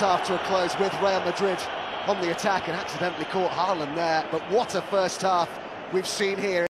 half to a close with Real Madrid on the attack and accidentally caught Haaland there. But what a first half we've seen here.